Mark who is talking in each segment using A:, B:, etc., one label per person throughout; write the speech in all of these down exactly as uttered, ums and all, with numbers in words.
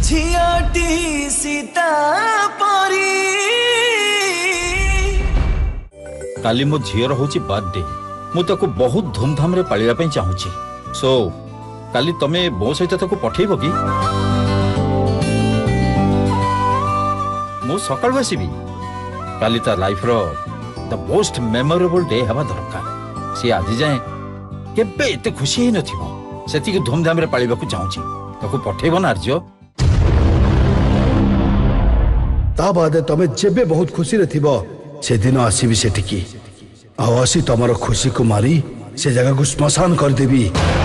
A: झियाटी सीता परी
B: काली मो झीर होची बर्थडे मु ताको बहुत धूमधाम रे पालिया पे चाहूची सो काली तमे बो सहित ताको पठेइबो कि मु सकाळ आसीबी काली ता लाइफ रो द मोस्ट मेमोरेबल डे हवा दरकार सी आज जाए केबे एते खुशी हे नथिबो सेति के धूमधाम रे पालिबा को चाहूची ताको पठेइबो ना आर्य
C: ता बादे तमे जेबे बहुत खुशी रे थिबो से दिन आसीबी सेटिकी आसी तमर खुशी को मारी से जगह को श्मशान कर देवी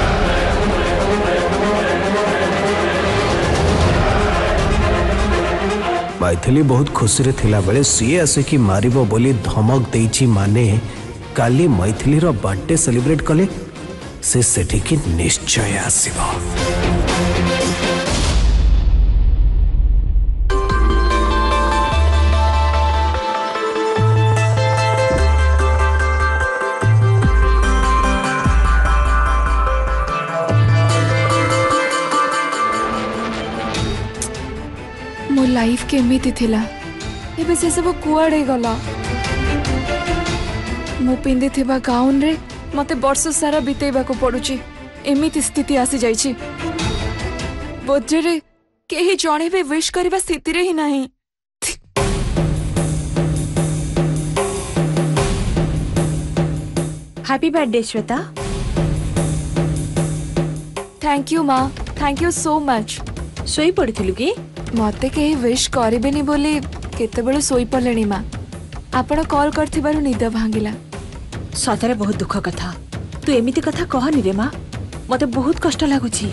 D: मैथिली बहुत खुशी रे थिला बेले सीए आसे कि मारिबो बोली धमक देइची माने काली मैथिली रो बर्थडे सेलिब्रेट कले से सेटिकी निश्चय आसीबो।
E: मो लाइफ केमिति थिला एबे से सब कुआडे गला मो पिंदे थिबा गाउन रे मते वर्ष सारा बितेबा को पडुची एमिति स्थिति आसी जाईची बर्थडे रे केही जणे बे विश करबा स्थिति रे ही नाही।
F: Happy birthday Shweta.
E: Thank you माँ थैंक यू सो मच।
F: सोई पड़िथिलु कि
E: मते कहीं विश करेबेनी बोली केते बेलु सोई पलेनी माँ आपण कॉल करथिबारु निद भांगिला।
F: सतरे बहुत दुख कथा तू एमिति कथा कहनी रे माँ मते बहुत कष्ट लागुची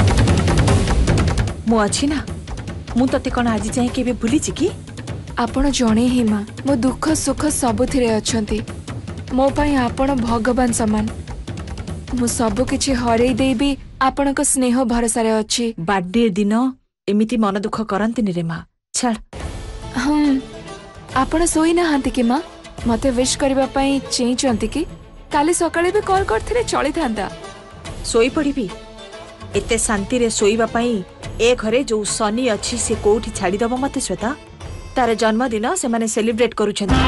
F: मु अछि ना मु तते कोन आज जाय केबे भूलिची कि
E: आपण जणे ही माँ मो दुख सुख सबुथिरे अछंती मो पई आपण भगवान समान मु सब किछि हरेई देबी आपणक स्नेह भरोसा रे अछि।
F: बर्थडे दिन एमिति मन दुख करंतिनी रे माँ छाड़।
E: हम आपण सोई ना हांती कि माँ मते विश करबा पई चेंचंती कि काली सकाळे भी कॉल करथिले चली थांदा।
F: सोई पड़िबी एते शांति रे सोईबा पई ए घरे जो सनी अछि से कोठी छाड़ी दबो मते श्वेता तार जन्मदिन से माने सेलिब्रेट करूछन।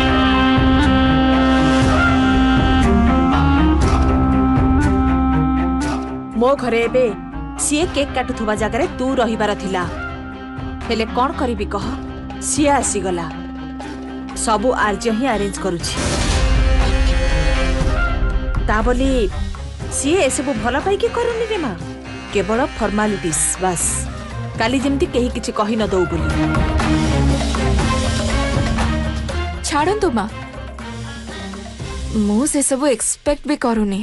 F: मो घरे एबे सीए केक काटुथुबा जगह तू रहिबार थिला हेले कौन करिबी कह सीए आसी गला सबु आर्य ही अरेंज करूछि ता बोली सीए एसबु भल पाई कि करूनी रे माँ केवल फॉर्मालिटीज बस काली जेमती केही किछि कहि न दउ बोली
E: छाड़ंतु माँ मु से सब एक्सपेक्ट भी करूनी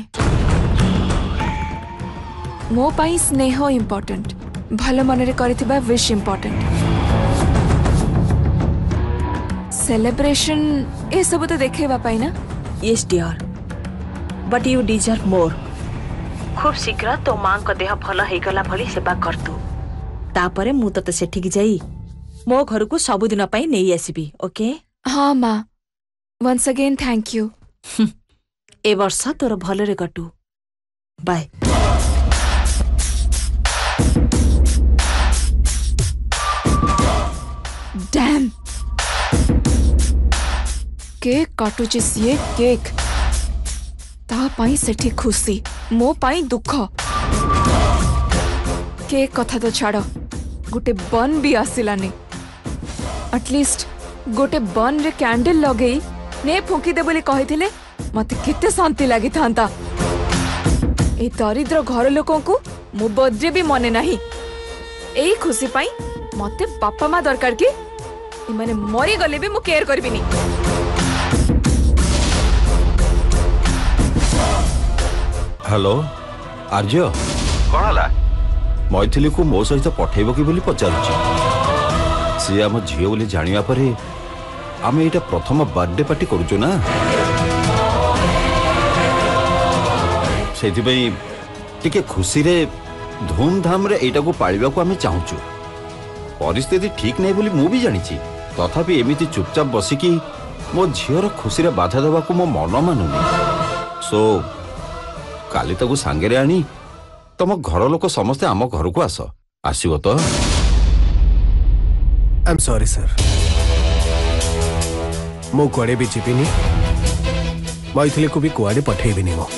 E: मो पाई स्नेह इम्पोर्टेंट भल मनरे करिथिबा विश इम्पोर्टेंट सेलिब्रेशन ए सब तो देखेबा पाई ना।
F: Yes dear but you deserve more खूब शीघ्र तो मां को देह भल हे गला भली सेवा करतु तापरे मु तते सेठिक जाई मो घर को सब दिन पई नेई आसीबी ओके।
E: हाँ माँ वंस अगेन थैंक यू।
F: ए वर्ष तोर भल रे कटू बाय।
E: डैम केक काटुची सीए केक ता पाई सेठी खुशी मो पाई दुख केक कथा तो छाड़ गोटे बन भी आसिलानी एटलिस्ट गोटे बन रे कैंडल लगेई ने फुंकी दे बोली कहिथिले मते केते शांति लागि थांता। ए दरिद्र घर लोकों को मो बर्थडे भी मने नाही एई खुशी पाई मते बापा माँ दरकार की इमाने मरी गले भी मु केयर करबिनी।
B: हेलो आर्य कौन हला मैथिली को मो सहित पठेइबो कि बोली पचारुची सी आम झियो बोली जानिया परे आमे एटा प्रथम बर्थडे पार्टी करूचो ना सेति पई टिके खुशी रे धूमधाम रे एटा को पाळिबा को आमे चाहूचू परिस्थिति ठीक नहीं बोली मु भी जानिची तथापि एमिति चुपचाप बसिकी मो झियर खुशी रे बाधा देवा को मो मन मानुनी सो काली ताकू सांगे रे आनी तम घर लोक समस्ते आम घर को आस आसीबो तो
D: आई एम सॉरी सर मु कुआड़े भी जीविनी मैथिली को भी कुआड़े पठेबिनी मो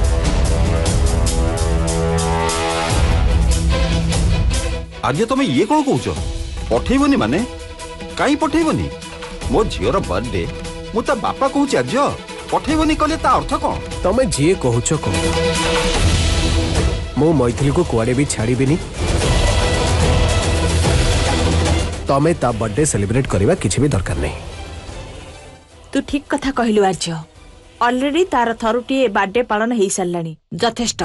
B: आज तुम ये कौन कौच पठेबनी माने कहीं पठेबनी मो झीर बर्थडे मु ता बापा कहूँ आज पठेबनी कले ता अर्थ कौन
D: तमे जी कहूच कह मु मैथिली को कुआड़े भी छाड़ीबिनी तमे ता बर्थडे सेलिब्रेट करवा किसी भी दरकार नहीं
F: तू ठीक कथा कहलु आर्य ऑलरेडी तार थरुटी बर्थडे पालन हो सारानी यथेष्ट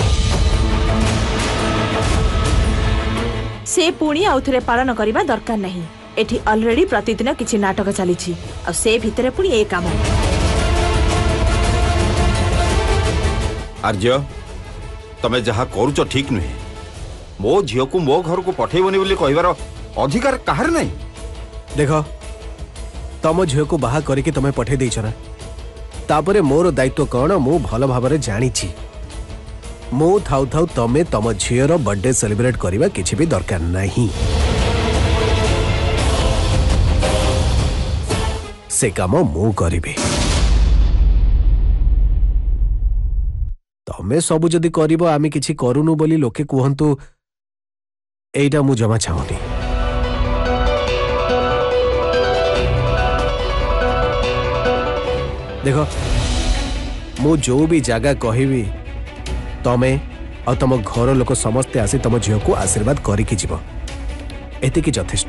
F: से पुणी आउ थे पालन करने दरकार नहीं एठी ऑलरेडी प्रतिदिन किछि नाटक चली आ से भितरे पुणी ए काम
B: आर्य तमे जहा करूच ठीक नुहे मो झील को मो घर को पठेबनी बोली कहबार अधिकार काहर नहीं
D: देख तम झील को बाहा करके तमे पठे देछ ना तापरे मोर दायित्व कौन मु भल भाव जानी मु थाउ थाउ तमे तम झीर बर्थडे सेलिब्रेट करवा किछि भी दरकार नहीं से काम मु करिबे तमे सब जदि करिबो आमी किछि करूनु बोली लोके कहंतु एइटा मु जमा चाहुनी देखो मु जो भी जगह कहबी तमे और तम घर लोक समस्ते आसी तम झील को आशीर्वाद करिकी जीव एतिकी यथेष्ट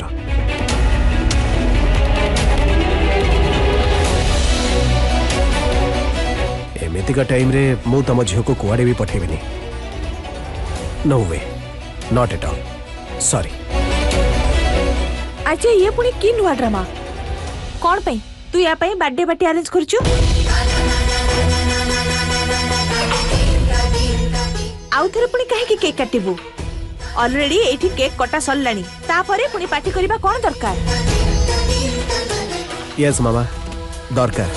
D: एमितिका टाइम रे मु तम झील को कुआड़े भी पठेबिनी no way not at all sorry
F: अच्छा ये पुणी की नुआ ड्रामा कौन पे तू या पे बर्थडे पार्टी अरेंज करछु आउ थरे पुणी काहे की केक काटिबू ऑलरेडी एठी केक कटा सरलानी तापरे पुणी पार्टी करबा कोन दरकार
D: यस मामा दरकार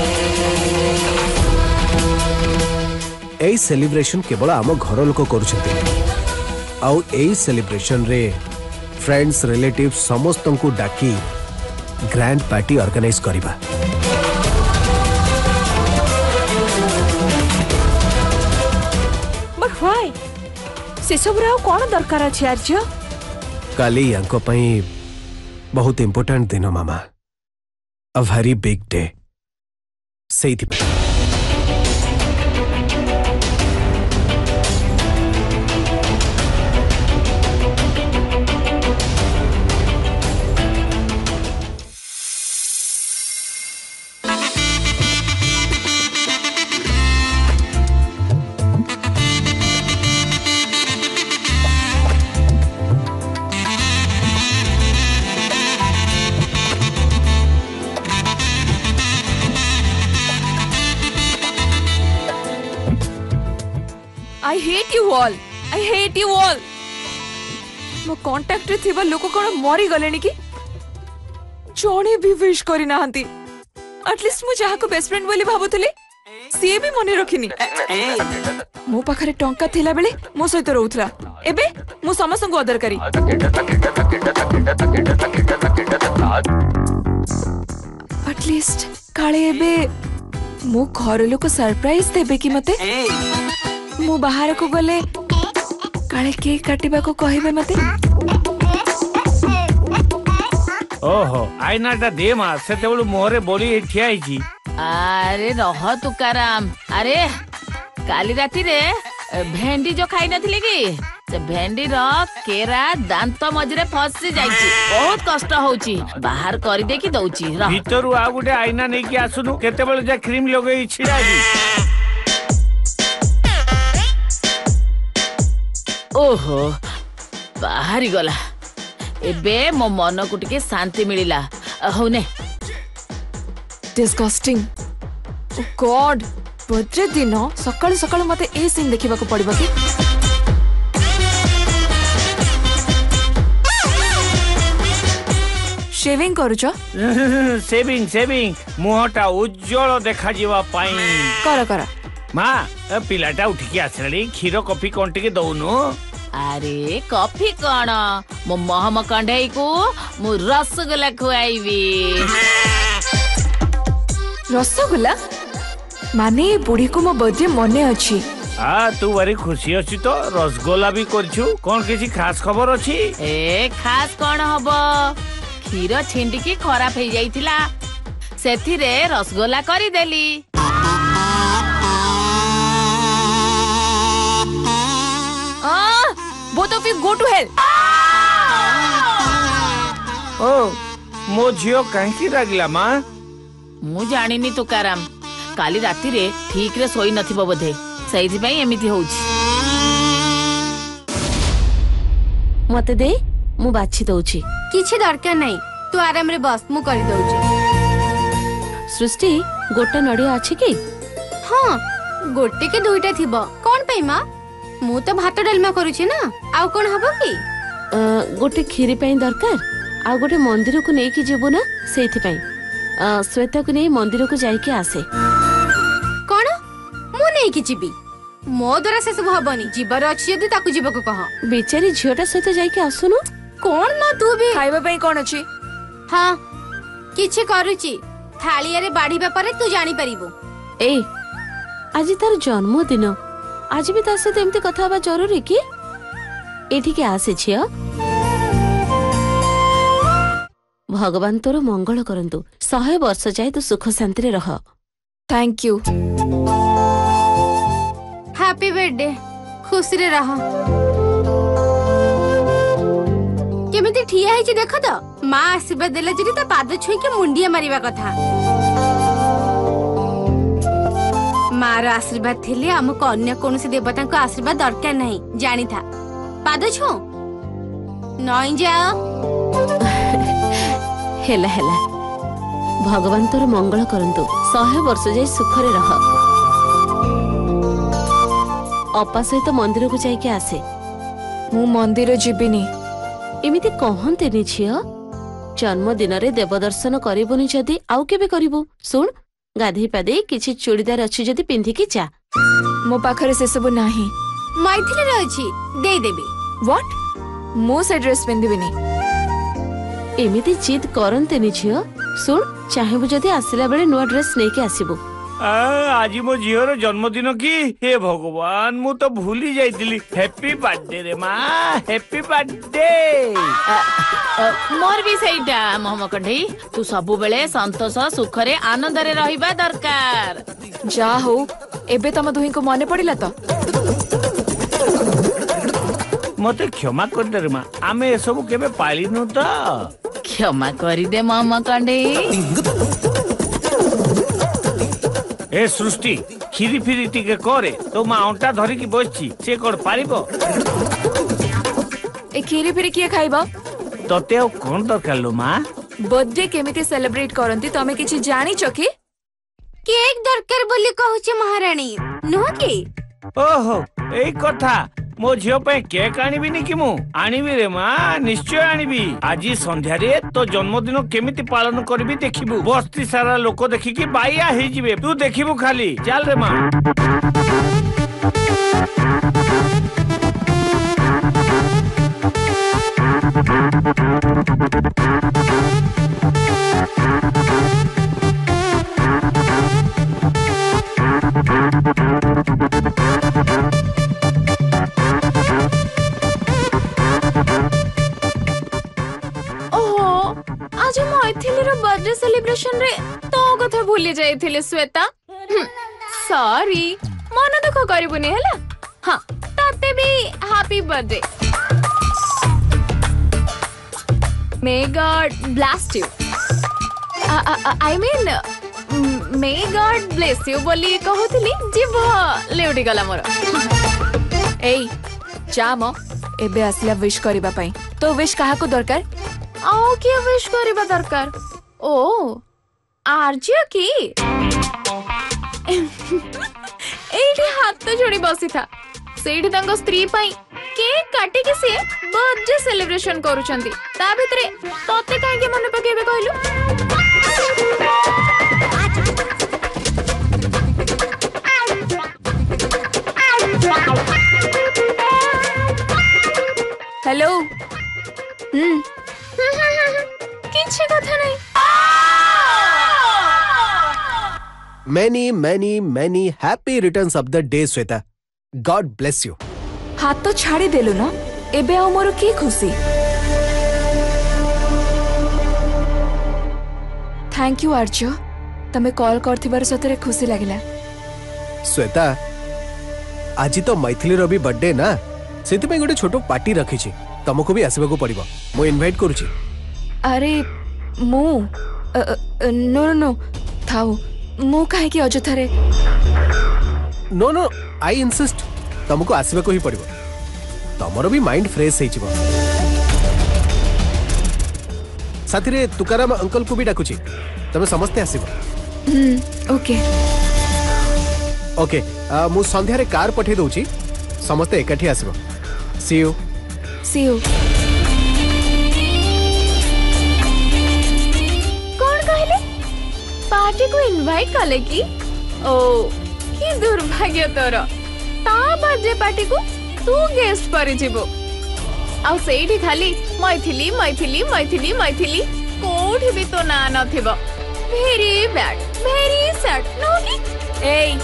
D: ए सेलिब्रेशन केवल आम घर लोक करूछंती आउ ए सेलिब्रेशन रे फ्रेंड्स रिलेटिव समस्त को डाकी ग्रैंड पार्टी ऑर्गेनाइज करिबा
F: बट व्हाई से सब राव कोन दरकार अछि आर्य
D: काली यांको पई बहुत इंपोर्टेंट दिन मामा अ वेरी बिग डे सेइथि
E: I hate you all. I hate you all. मो कांटेक्ट रे थिबा लोक कोन मरी गलेनी कि जोने भी विश करी नाहंती एटलीस्ट मु जहा को बेस्ट फ्रेंड बोली भाबुतली सी भी मने रखिनी मो पाखरे टंका थिला बेले मो सहित रहउथला एबे मु समस्त को अदर करी एटलीस्ट काले एबे मो घर लोक सरप्राइज देबे कि मते मु बाहर को गले काले केक काटिबा को कहिबे मते
G: ओहो आईनाटा दे मा सेतेबेलु मोहरे बोली ठिया हिची
H: अरे रह तुकाराम अरे काली राती रे भेंडी जो खाई नथिले कि से भेंडी रो केरा दांत मजरे फसी जाईची बहुत कष्ट होउची बाहर करी दे कि दउची रह
G: भीतरु आ गुटे आईना नै कि आसुनु केतेबेलु जा क्रीम लगेई छिड़ाई
H: ओहो बाहरी गला एबे मो मन को टिके शांति मिलिला होने
E: डिस्गस्टिंग ओ गॉड बर्थडे दिन सकाळ सकाळ मते ए सीन देखिबा को पड़िबा कि शेविंग करूछ
G: सेविंग सेविंग मुहटा उज्जवल देखा जीवा पाई
E: कर कर
G: मां पिलाटा उठिकी आसलानी क्षीर कॉफी कोन टिके दउनु
H: अरे कॉफी कौन मो महम कंढई को मु रसगुल्ला खुआईबी।
E: रसगुल्ला माने बुढ़ी को मो बर्थडे मने अच्छी।
G: आ तू भारी खुशी अच्छी तो रसगोला भी करछु कौन किसी खास खबर अच्छी?
H: ए खास कौन हबो क्षीर छिंडिकी खराब हो जाइथिला सेथिरे रसगोला करी देली।
E: both of you go to hell।
G: ओ मो झियो कहीं रागिला माँ?
H: मु जानिनी तुकाराम काली राती रे ठीक रे सोई नथिबो बोधे सही भाई एमिति होउछि। मते दे मु बाछि दउछि।
I: किछि दरकार नहीं तू आराम रे बस मु करि दउछि।
H: सृष्टि गोटे नडिया अछि कि?
I: हां गोटे के दुईटा थिबो कोन पई मां मु तो भात डालमा करूछि ना आउ कोन हबो कि?
H: गोटे खीरी पई दरकार आ गोटे मंदिर को नेकी जेबो ना सेथि पई श्वेता को नै मंदिर को जाई के आसे।
I: कोन मु नै कि जिबी मो द्वारा से सब हबनी जीवर अछि यदि ताकु जीव को कह।
H: बेचारी झियोटा सहित जाई के आसुनु।
I: कोन मा तू भी
E: खाइबा पई कोन अछि?
I: हां किछि करूछि थालिया रे बाढीबा परे तू जानि परिबो।
H: ए आज तार जन्मदिन आज भी ता सहित एमती कथा बा जरूरी कि? एठी के आसे छियो भगवान तोर मंगल करंतु सहे वर्ष जाए तो सुख शांति रे रह।
E: Thank you.
I: हैप्पी बर्थडे खुशी रे रह। केमिति ठिया है देख तो माँ आशीर्वाद देला जरी ता पाद छुई के मुंडिया मारिबा कथा। मार आशीर्वाद थिले हमको अन्य कोनोसी देवता को आशीर्वाद दरकार नहीं जानी था। पाद छु नई जाओ।
H: हेला हेला भगवान तोर मंगल करंतु सहे वर्ष जाए सुख रे रह। अपा सहित मंदिर को जाई के आसे।
E: मु मंदिर जिबिनी
H: एमिति कहंते नि छियो जन्मदिन रे देव दर्शन करिबोनी जदी आउ केबे करिवो। सुन गाधी पादे किछि चूड़ीदार अछि जदी पिंधि की जा।
E: मो पाखरे से सब नाही
I: मैथिली रे अछि दे देबी।
E: व्हाट मो से ड्रेस पिंधिबिनी
H: एमिति जिद करंते नि छियो। सुन चाहेबो जदी आसिला बेले नुवा ड्रेस नै के आसीबो।
G: आज मो झियोर जन्मदिन की हे भगवान मु तो भूली जाइतिली। हैप्पी बर्थडे रे माँ हैप्पी बर्थडे।
H: मोर भी सेइटा मोहम कंढई तू सबु बेले संतोष सुख रे आनंद रे रहिबा दरकार।
E: जा हो एबे तम दुही को मने पड़िला तो
G: मते क्षमा कर दे रे माँ आमे ए सब केबे पालिनु तो।
H: क्षमा करी दे मोहम कंढई।
G: ए सृष्टि खीरी फिरी टिके करे तो माँ अंटा धरी की बसछि से कोड पारिबो।
E: ए खीरी फिरी किए खाइबा
G: तते ओ कोन दरकार लो माँ?
E: बर्थडे केमिति सेलिब्रेट करंती तमे किछि जानि चकी?
I: केक दरकार बोली कहूचे महारानी नुह की?
G: ओहो एई कथा मो झियो पे केक आनिबिनी कि मु आनिबी रे माँ निश्चय आनिबी। आज संध्या रे तो जन्मदिन केमिति पालन करबी देखिबू। बस्ती सारा लोक देखिकी बाइया हे जिवे तू देखिबू खाली चल रे माँ।
E: आज मैथिली रो बर्थडे सेलिब्रेशन रे तो कथा भूली जाइथिले श्वेता। सॉरी मन दुख करिबुनी हैला। हां ताते भी happy birthday. May God bless you. I mean may God bless you बोली कहउथिली जीव लेउडी गला मोर। एई जाम एबे आसला विश करिबा पई तो विश काहा को दरकार? आओ किया विश करिबा दरकार? ओ आर्जिया की एठी हाथ जोड़ी बसी था सेठी तांको स्त्री पई केक काटी के से बर्थडे सेलिब्रेशन करूछंती ता भितरे तते काहे के मन पकेबे कहलु? हेलो हम्म किसी कथा नहीं।
D: Many many many happy returns of the day Shweta. God bless you.
E: हाथ तो छाड़ी देलु ना एबे आ मोर की खुशी। थैंक यू आर्य तमे कॉल करथिबार सतरे खुशी लागिला।
D: श्वेता आज तो मैथिली रो भी बर्थडे ना सेति पे गोटे छोटो पार्टी रखी छी तुमको भी आसीबा को पड़िबो मो इनवाइट करू छी।
E: अरे मु नो नो नो थाओ मु काहे कि अजथा रे।
D: नो नो आई इंसिस्ट तुमको आसीबा को ही पड़िबो तमरो भी माइंड फ्रेश हे छिबो। साथी रे तुकाराम अंकल को भी डाकू छी तमे समस्त आसीबो।
E: हम्म ओके
D: ओके मु संध्या रे कार पठे दउ छी समस्त एकाठी आसीबो। सी यू
E: सी यू। कौन कहले पार्टी को इनवाइट कले की? ओ की दुर्भाग्य तोर ता बर्थडे पार्टी को तू गेस्ट करि जिवो आ सेठी खाली मैथिली मैथिली मैथिली मैथिली कोठी भी तो ना नथिबो। Very bad very sad no की। ए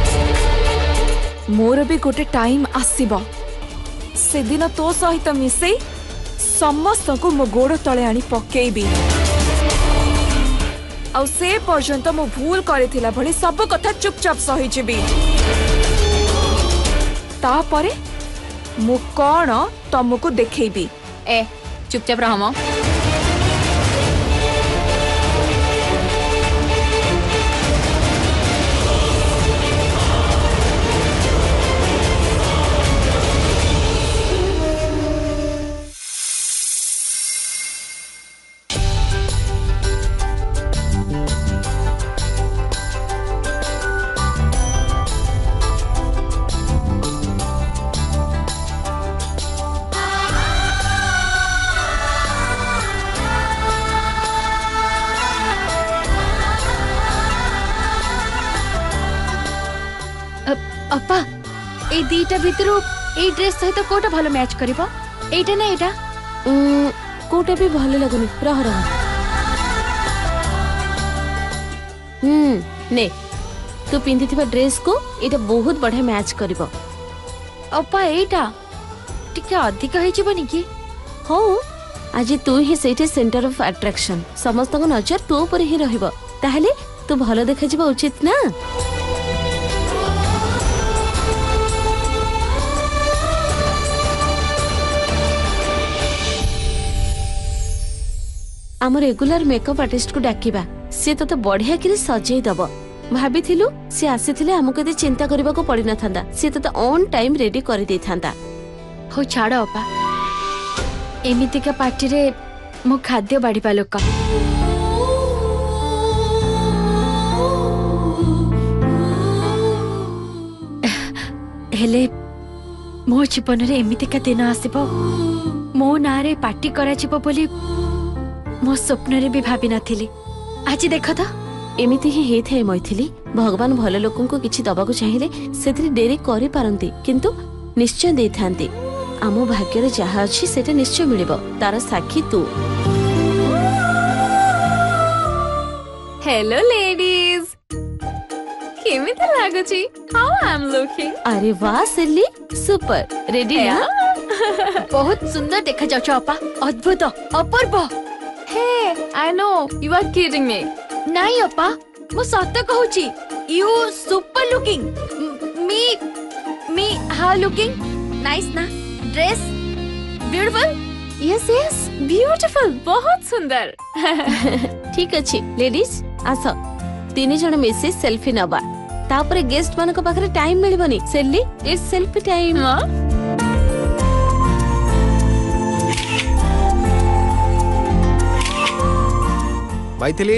E: मोर भी गोटे टाइम आसीबो से दिन तो सहित मिसे समस्त को मो गोड़ तले आनी पकेइबी आ से पर्यंत मो भूल करिथिला भली सब कथा चुपचाप सही जिबी। तापरे मु कौन तुमको देखेबी। ए चुपचाप रहम।
I: अपा ए दीटा भितरु ए ड्रेस सहित कोटा भलो मैच करिबो एटा ना एटा कोटा भी भलो लागुनी रह रह। हम्म ने तू पिंधिथिबा ड्रेस को एटा बहुत बढ़िया मैच करिबो। अपा एटा टिके अधिक होई जबनी की? हो आज तू ही सेठी सेंटर ऑफ अट्रैक्शन समस्त को नजर तू पर ही रहइबो ताहले तू भलो देखा जिबा उचित ना। आम रेगुलर मेकअप आर्टिस्ट को डाकिबा से तो बढ़िया कि सजेई दब भाभी थिलु से आसीथिले हमको एते चिंता करबा को पड़ी न थांदा से तो ऑन टाइम रेडी कर दे थांदा। हो छाड़ अपा एमिति का पार्टी रे मो खाद्य बाड़ी लोक हेले मो जीवन रे एमिति का दिन आसीबो मो नारे पार्टी करा जिवो बोली मो स्वप्न रे भी भाभी नथिली। आज देख तो एमिति ही हे थे मैथिली भगवान भल लोकन को किछि दबा को चाहिए सेथि डेरी करि पारंती किंतु निश्चय दे थांती। आमो भाग्य रे जहा अछि सेटा निश्चय मिलिबो तार साक्षी तू। हेलो लेडीज केमिति लागुची हाउ आई एम लुकिंग? अरे वाह सिल्ली सुपर रेडी ना? बहुत सुंदर देखा जाउछ अपा अद्भुत अपूर्व। Hey, I know you are kidding me. नहीं अपा, वो सत्य कहूची. You super looking. Me, me how looking? Nice ना? Dress beautiful. Yes yes, beautiful. बहुत सुंदर. ठीक अच्छी. Ladies, आसो. तीन जन मिसी सेल्फी नबा. तापरे गेस्ट मान को पाखरे टाइम मिलबनी. सेल्ली, it's selfie time.
D: मैथिली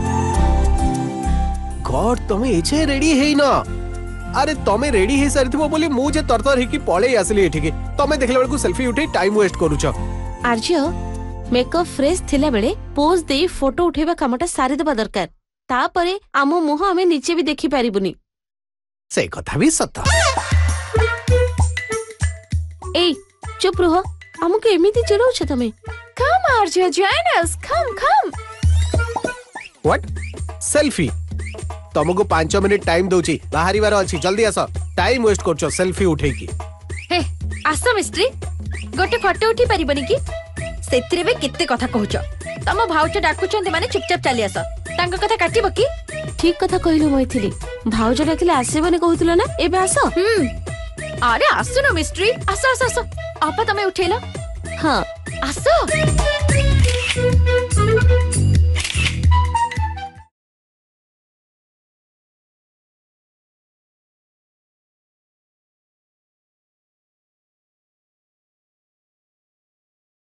D: गॉड तमे एछे रेडी हेई ना। अरे तमे रेडी हे सारिथिबो बोली मु जे तरतर हेकी पळे आसली एठिके तमे देखले बेलकु सेल्फी उठे टाइम वेस्ट करूछ।
F: आर्य मेकअप फ्रेश थिला बेले पोज दे फोटो उठेबा कामटा सारी देबा दरकार तापरे आमो मुह हमें नीचे भी देखि पारिबुनी।
D: से कथा भी सत्य।
F: ए चुप रहो
I: हमको एमिति चिड़ौछ तमे
E: Come Arya, join us. Come, come.
D: What selfie तुमको पांच मिनिट टाइम दउची बाहरी बार अछि जल्दी आस टाइम वेस्ट करछो सेल्फी उठे की
I: हे आस मिस्त्री गोटे फोटो उठी परिबनी की सेतिरे बे केते कथा कहउछ तम भाउच डाकुचंती माने चुपचाप चली आस तांका कथा काटिबो की ठीक कथा कहिलो मैथिली भाउज डाकिले आसेबने कहउतलो ना एबे आस हम अरे आसुनो मिस्त्री आस आस आस आपा तमे उठेला हां आस